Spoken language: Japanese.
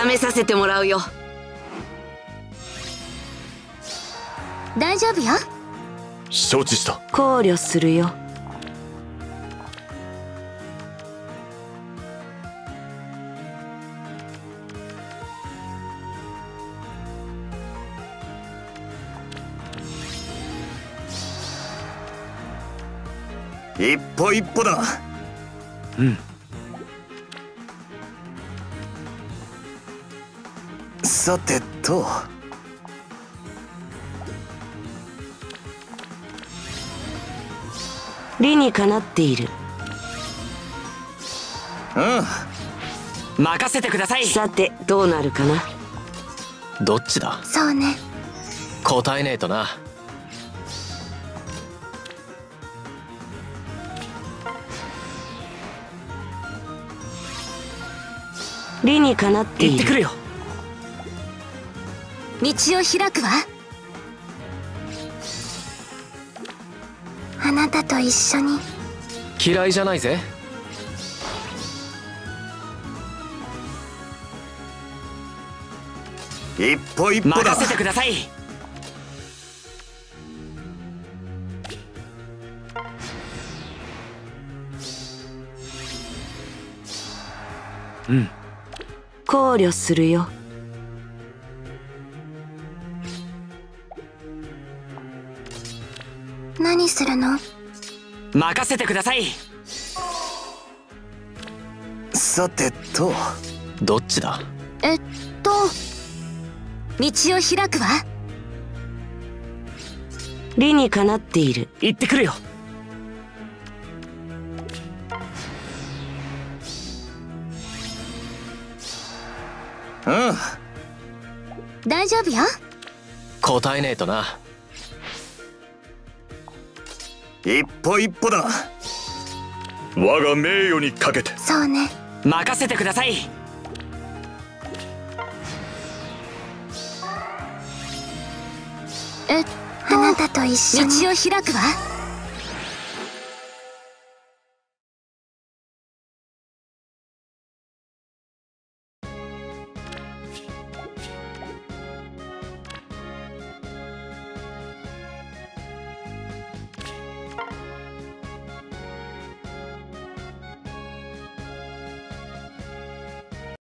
試させてもらうよ。 大丈夫よ。 承知した。 考慮するよ。 一歩一歩だ。うん。さてと。 理にかなっている。 うん。 任せてください。 さてどうなるかな。 どっちだ。 そうね。 答えねえとな。 理にかなっている。 行ってくるよ。 道を開くわ。あなたと一緒に。 嫌いじゃないぜ。 一歩一歩だ。 任せてください。うん。 考慮するよ。 何するの？ 任せてください。 さてと。 どっちだ。 道を開くわ。 理にかなっている。 行ってくるよ。 うん。 大丈夫よ。 答えねえとな。 一歩一歩だ。我が名誉にかけて。 そうね。 任せてください。 あなたと一緒に。道を開くわ。